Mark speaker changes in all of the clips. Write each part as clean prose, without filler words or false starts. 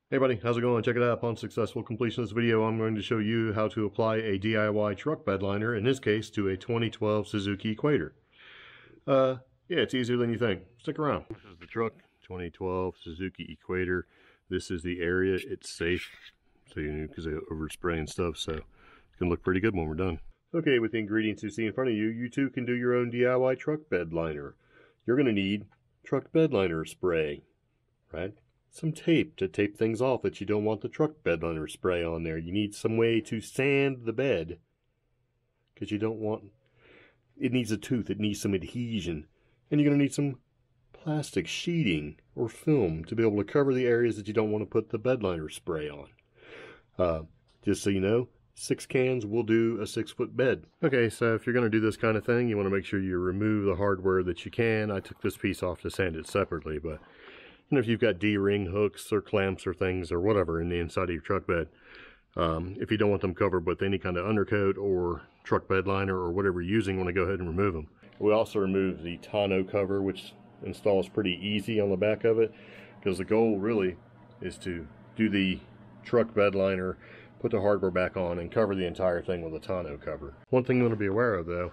Speaker 1: Hey buddy, how's it going? Check it out. Upon successful completion of this video, I'm going to show you how to apply a DIY truck bed liner, in this case to a 2012 Suzuki Equator. Yeah, it's easier than you think. Stick around. This is the truck, 2012 Suzuki Equator. This is the area. It's safe, so you know, because I overspray and stuff, so it's gonna look pretty good when we're done. Okay, with the ingredients you see in front of you, you too can do your own DIY truck bed liner. You're gonna need truck bed liner spray, right? Some tape to tape things off that you don't want the truck bed liner spray on there. You need some way to sand the bed, because you don't want, it needs a tooth, it needs some adhesion. And you're going to need some plastic sheeting or film to be able to cover the areas that you don't want to put the bed liner spray on. Just so you know, 6 cans will do a 6-foot bed. Okay, so if you're going to do this kind of thing, you want to make sure you remove the hardware that you can. I took this piece off to sand it separately, but and if you've got D-ring hooks or clamps or things or whatever in the inside of your truck bed, if you don't want them covered with any kind of undercoat or truck bed liner or whatever you're using, you want to go ahead and remove them. We also remove the tonneau cover, which installs pretty easy on the back of it, because the goal really is to do the truck bed liner, put the hardware back on, and cover the entire thing with a tonneau cover. One thing you want to be aware of though,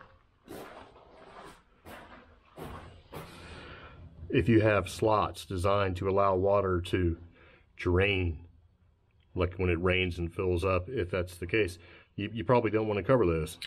Speaker 1: if you have slots designed to allow water to drain, like when it rains and fills up, if that's the case, you probably don't want to cover those,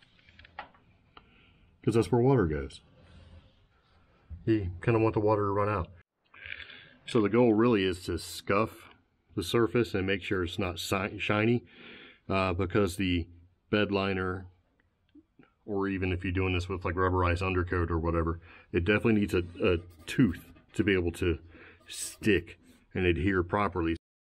Speaker 1: because that's where water goes. You kind of want the water to run out. So the goal really is to scuff the surface and make sure it's not shiny, because the bed liner, or even if you're doing this with like rubberized undercoat or whatever, it definitely needs a tooth to be able to stick and adhere properly.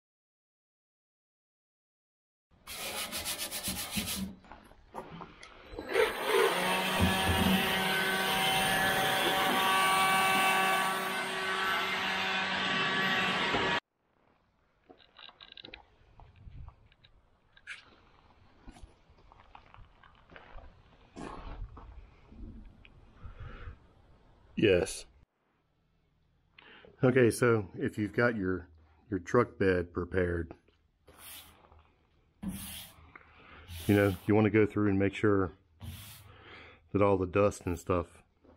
Speaker 1: Yes. Okay, so if you've got your truck bed prepared, you know, you want to go through and make sure that all the dust and stuff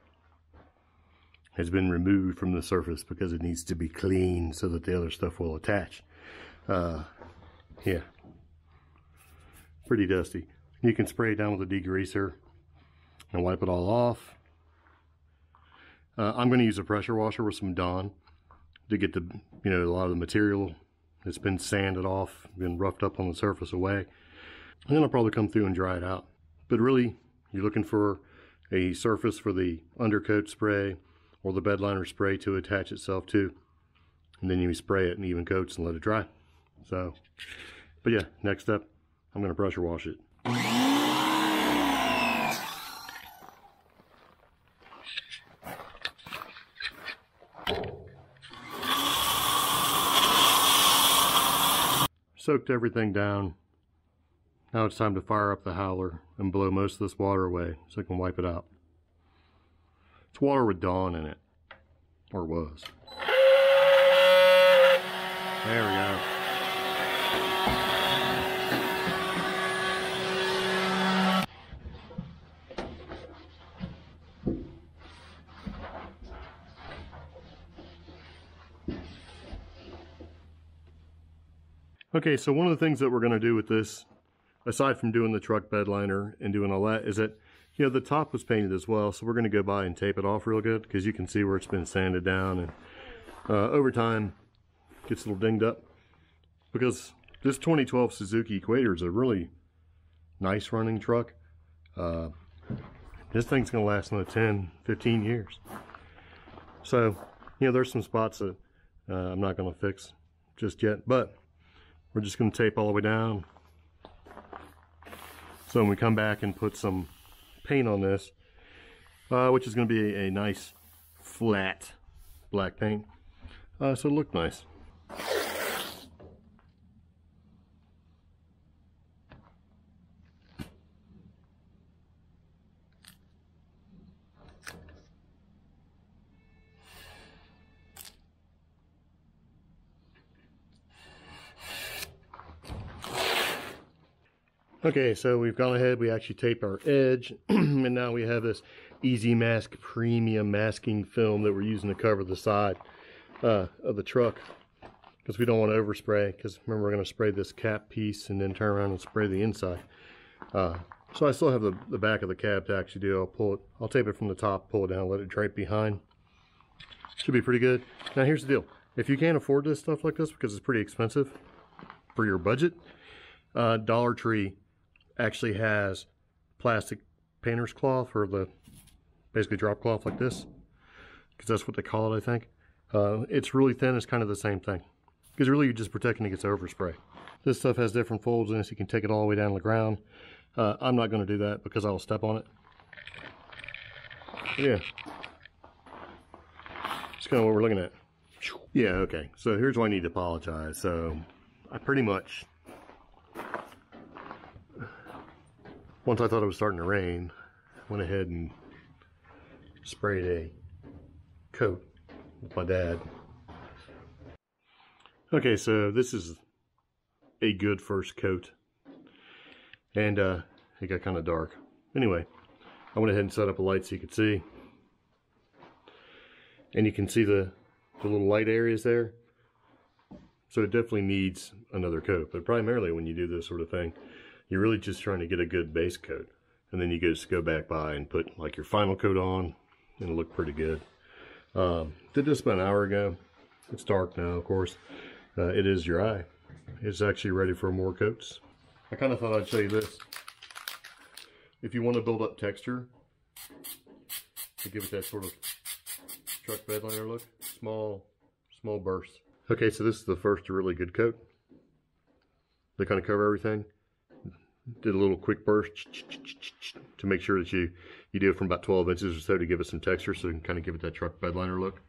Speaker 1: has been removed from the surface, because it needs to be clean so that the other stuff will attach. Yeah, pretty dusty. You can spray it down with a degreaser and wipe it all off. I'm going to use a pressure washer with some Dawn to get the, you know, a lot of the material that's been sanded off, been roughed up on the surface away. And then I'll probably come through and dry it out. But really, you're looking for a surface for the undercoat spray or the bed liner spray to attach itself to. And then you spray it in even coats and let it dry. So, but yeah, next step, I'm going to pressure wash it. Soaked everything down. Now it's time to fire up the howler and blow most of this water away so I can wipe it out. It's water with Dawn in it, or was. There we go. Okay, so one of the things that we're going to do with this, aside from doing the truck bed liner and doing all that, is that, you know, the top was painted as well, so we're going to go by and tape it off real good, because you can see where it's been sanded down, and over time gets a little dinged up, because this 2012 Suzuki Equator is a really nice running truck. This thing's going to last another 10, 15 years. So, you know, there's some spots that I'm not going to fix just yet, but we're just going to tape all the way down. So when we come back and put some paint on this, which is going to be a nice flat black paint, so it'll look nice. Okay, so we've gone ahead, we actually taped our edge, and now we have this Easy Mask premium masking film that we're using to cover the side of the truck, because we don't want to overspray, because remember we're going to spray this cap piece and then turn around and spray the inside. So I still have the back of the cab to actually do. I'll tape it from the top, pull it down, let it drape behind. Should be pretty good. Now here's the deal. If you can't afford this stuff like this, because it's pretty expensive for your budget, Dollar Tree actually has plastic painter's cloth, or the basically drop cloth like this, because that's what they call it, I think. It's really thin. It's kind of the same thing, because really you're just protecting against overspray. This stuff has different folds in it, so you can take it all the way down to the ground. I'm not going to do that because I'll step on it. Yeah, that's kind of what we're looking at. Yeah, okay, so here's why I need to apologize. So I pretty much, once I thought it was starting to rain, went ahead and sprayed a coat with my dad. Okay, so this is a good first coat, and it got kind of dark. Anyway, I went ahead and set up a light so you could see, and you can see the little light areas there. So it definitely needs another coat, but primarily when you do this sort of thing, you're really just trying to get a good base coat, and then you just go back by and put like your final coat on, and it'll look pretty good. Did this about an hour ago. It's dark now, of course. It is dry. It's actually ready for more coats. I kind of thought I'd show you this. If you want to build up texture to give it that sort of truck bedliner look, small bursts. Okay, so this is the first really good coat. They kind of cover everything. Did a little quick burst to make sure that you do it from about 12 inches or so to give it some texture, so you can kind of give it that truck bedliner look.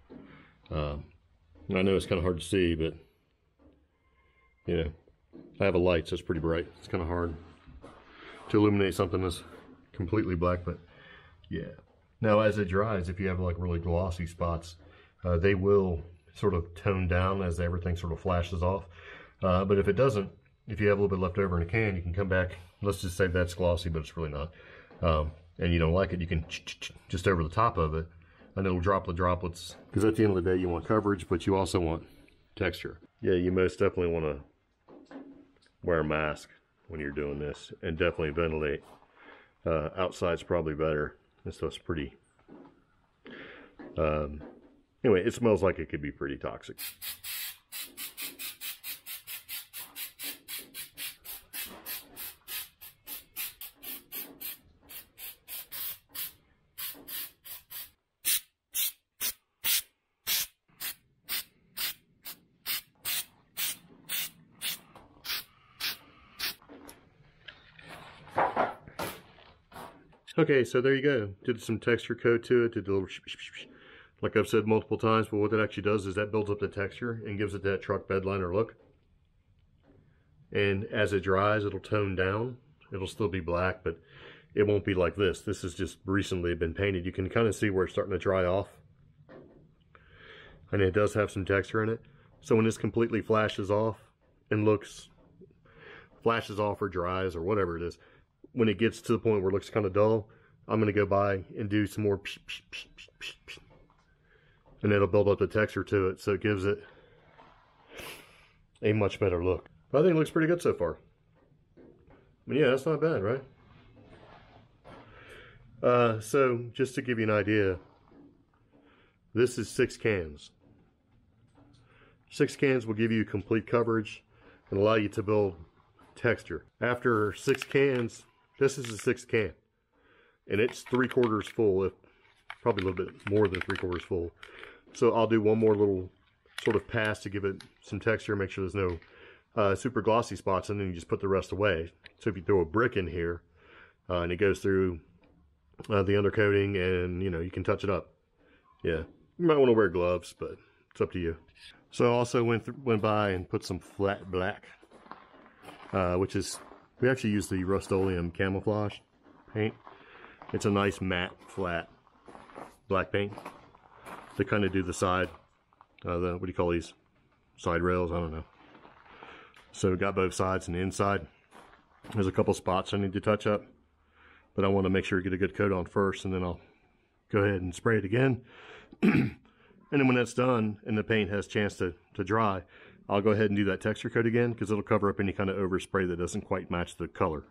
Speaker 1: I know it's kind of hard to see, but you know, I have a light, so it's pretty bright. It's kind of hard to illuminate something that's completely black, but yeah. Now as it dries, if you have like really glossy spots, they will sort of tone down as everything sort of flashes off. But if it doesn't, if you have a little bit left over in a can, you can come back. Let's just say that's glossy, but it's really not. And you don't like it, you can just over the top of it, and it'll drop the droplets. Because at the end of the day, you want coverage, but you also want texture. Yeah, you most definitely want to wear a mask when you're doing this, and definitely ventilate. Outside's probably better. This stuff's pretty. Anyway, it smells like it could be pretty toxic. Okay, so there you go. Did some texture coat to it, did a little like I've said multiple times, but what that actually does is that builds up the texture and gives it that truck bedliner look. And as it dries, it'll tone down. It'll still be black, but it won't be like this. This has just recently been painted. You can kind of see where it's starting to dry off. And it does have some texture in it. So when this completely flashes off and flashes off or dries or whatever it is, when it gets to the point where it looks kind of dull, I'm going to go by and do some more and it'll build up the texture to it, so it gives it a much better look. But I think it looks pretty good so far. I mean, yeah, that's not bad, right? So just to give you an idea, this is 6 cans. 6 cans will give you complete coverage and allow you to build texture. After 6 cans, this is the 6th can, and it's 3/4 full, if probably a little bit more than 3/4 full. So I'll do one more little sort of pass to give it some texture, make sure there's no super glossy spots, and then you just put the rest away. So if you throw a brick in here and it goes through the undercoating, and you know, you can touch it up. Yeah, you might want to wear gloves, but it's up to you. So I also went by and put some flat black, which is, we actually use the Rust-Oleum camouflage paint. It's a nice matte, flat black paint to kind of do the side, what do you call these? Side rails, I don't know. So we got both sides and the inside. There's a couple spots I need to touch up, but I want to make sure to get a good coat on first, and then I'll go ahead and spray it again. And then when that's done and the paint has a chance to dry, I'll go ahead and do that texture coat again, because it'll cover up any kind of overspray that doesn't quite match the color.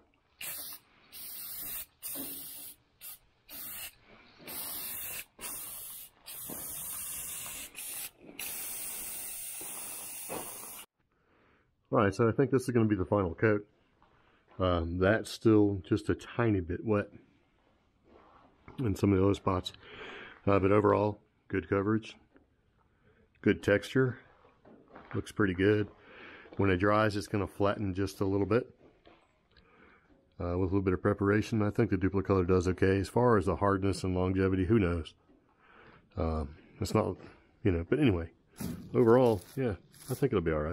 Speaker 1: Alright, so I think this is going to be the final coat. That's still just a tiny bit wet in some of the other spots. But overall, good coverage, good texture, looks pretty good. When it dries, it's going to flatten just a little bit. With a little bit of preparation, I think the dupli-color does okay. As far as the hardness and longevity, who knows? It's not, you know, but anyway, overall, yeah, I think it'll be alright.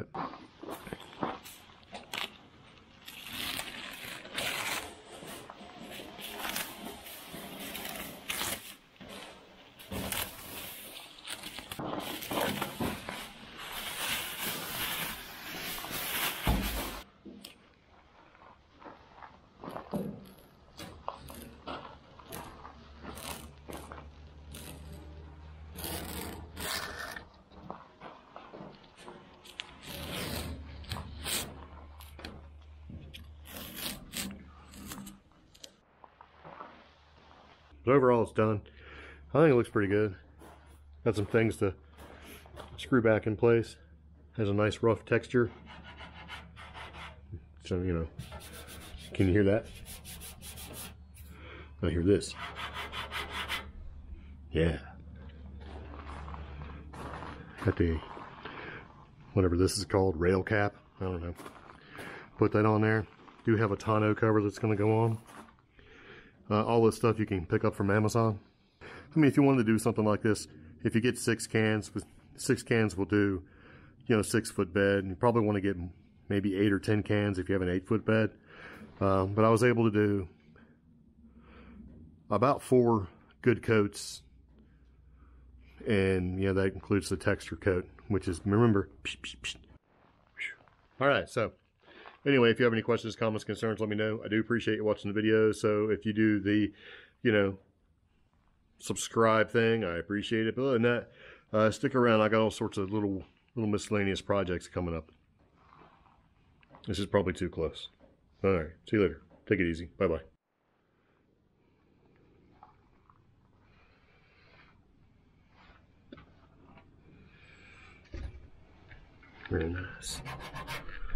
Speaker 1: But overall, it's done. I think it looks pretty good. Got some things to screw back in place. Has a nice rough texture. So, you know, can you hear that? I hear this. Yeah. Got the, whatever this is called, rail cap. I don't know. Put that on there. Do have a tonneau cover that's going to go on. All this stuff you can pick up from Amazon. I mean, if you wanted to do something like this, if you get 6 cans, 6 cans will do, you know, 6-foot bed. And you probably want to get maybe 8 or 10 cans if you have an 8-foot bed. But I was able to do about 4 good coats. And, yeah, that includes the texture coat, which is, remember, all right, so anyway, if you have any questions, comments, concerns, let me know. I do appreciate you watching the video. So if you do the, you know, subscribe thing, I appreciate it. But other than that, stick around. I got all sorts of little miscellaneous projects coming up. This is probably too close. All right, see you later. Take it easy. Bye-bye. Very nice.